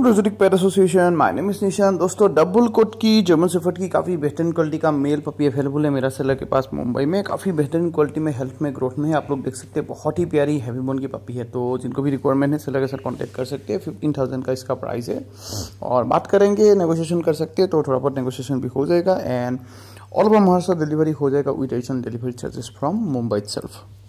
From रोजोटिक pet association. My name is Nishan. दोस्तों, double coat की जर्मन शेफर्ड की काफ़ी बेहतरीन क्वालिटी का मेल पपी अवेलेबल है मेरा सेलर के पास मुंबई में। काफ़ी बेहतरीन क्वालिटी में, हेल्थ में, ग्रोथ में है। आप लोग देख सकते हैं, बहुत ही प्यारी हैवी बोन की पपी है। तो जिनको भी रिक्वायरमेंट है सेलर के साथ कॉन्टैक्ट कर सकते हैं। 15,000 का इसका प्राइस है और बात करेंगे, नेगोशिएशन कर सकते हैं तो थोड़ा बहुत नेगोशिएशन भी हो जाएगा। And all over Maharashtra delivery हो जाएगा with additional delivery charges from Mumbai itself.